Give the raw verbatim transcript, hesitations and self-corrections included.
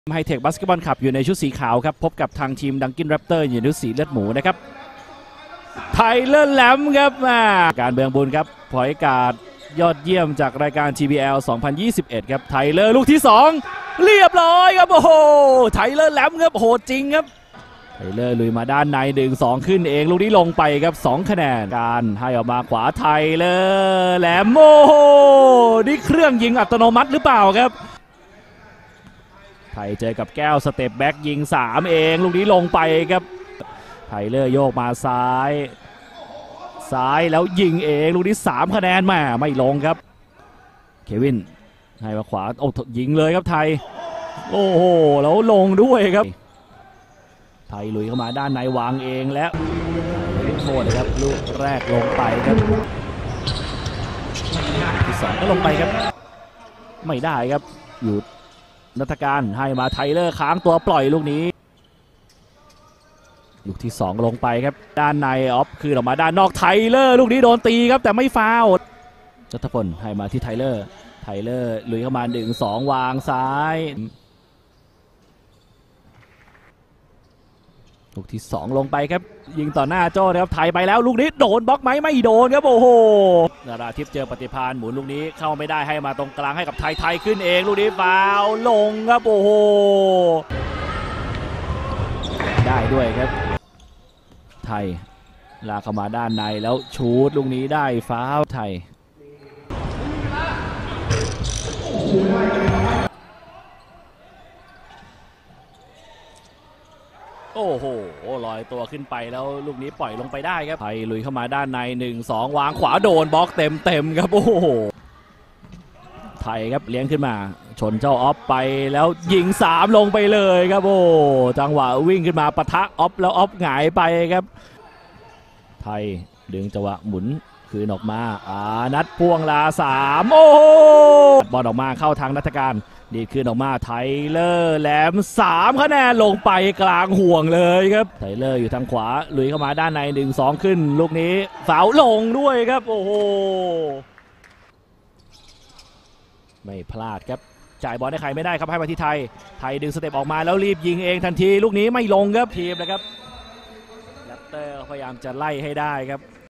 ไฮเทคบาสเกตบอลคลับอยู่ในชุดสีขาวครับพบกับทางทีมดังกินแรปเตอร์อยู่ในชุดสีเลือดหมูนะครับไทเลอร์แลมครับการเบืองบุญครับพอยการ์ดยอดเยี่ยมจากรายการ ที บี แอล สองพันยี่สิบเอ็ดครับไทเลอร์ลูกที่สองเรียบร้อยครับโอ้โหไทเลอร์แลมครับโหดจริงครับไทเลอร์ลุยมาด้านในดึงสองขึ้นเองลูกนี้ลงไปครับสองคะแนนการให้ออกมาขวาไทเลอร์แลมโอ้โหนี่เครื่องยิงอัตโนมัติหรือเปล่าครับไทยเจอกับแก้วสเต็ปแบ็กยิงสามเองลูกนี้ลงไปครับไทเลอร์โยกมาซ้ายซ้ายแล้วยิงเองลูกนี้สามคะแนนมาไม่ลงครับเควินให้มาขวาโอ้ยิงเลยครับไทยโอ้โหแล้วลงด้วยครับไทยลุยเข้ามาด้านในวางเองแล้วลูกโทษนะครับลูกแรกลงไปครับที่สองก็ลงไปครับไม่ได้ครับอยู่นัฐการให้มาไทเลอร์ค้างตัวปล่อยลูกนี้ลูกที่สองลงไปครับด้านในออฟคือออกมาด้านนอกไทเลอร์ลูกนี้โดนตีครับแต่ไม่ฟาวล์นัทพลให้มาที่ไทเลอร์ไทเลอร์ลุยเข้ามาหนึ่งสองวางซ้ายลูกที่สองลงไปครับยิงต่อหน้าโจ้นะครับไทยไปแล้วลูกนี้โดนบล็อกไหมไม่โดนครับโอ้โหนาราทิพย์เจอปฏิภาณหมุนลูกนี้เข้าไม่ได้ให้มาตรงกลางให้กับไทยไทยขึ้นเองลูกนี้ฟาวล์ลงครับโอ้โหได้ด้วยครับไทยลากเข้ามาด้านในแล้วชูดลูกนี้ได้ฟาวล์ไทยโอ้โหลอยตัวขึ้นไปแล้วลูกนี้ปล่อยลงไปได้ครับไทยลุยเข้ามาด้านในหนึ่งสองวางขวาโดนบล็อกเต็มเต็มครับโอ้โหไทยครับเลี้ยงขึ้นมาชนเจ้าออฟไปแล้วยิงสามลงไปเลยครับโอ้จังหวะวิ่งขึ้นมาปะทะออฟแล้วออฟหงายไปครับไทยดึงจังหวะหมุนคืนออกมาอานัดพ่วงลาสามโอ้บอลออกมาเข้าทางนัฐการดีดขึ้นออกมาไทเลอร์แหลมสามคะแนนลงไปกลางห่วงเลยครับไทเลอร์อยู่ทางขวาลุยเข้ามาด้านในหนึ่งสองขึ้นลูกนี้ฟาวล์ลงด้วยครับโอ้โหไม่พลาดครับจ่ายบอลให้ใครไม่ได้ครับให้มาที่ไทยไทยดึงสเต็ปออกมาแล้วรีบยิงเองทันทีลูกนี้ไม่ลงครับทีมนะครับแรปเตอร์พยายามจะไล่ให้ได้ครับ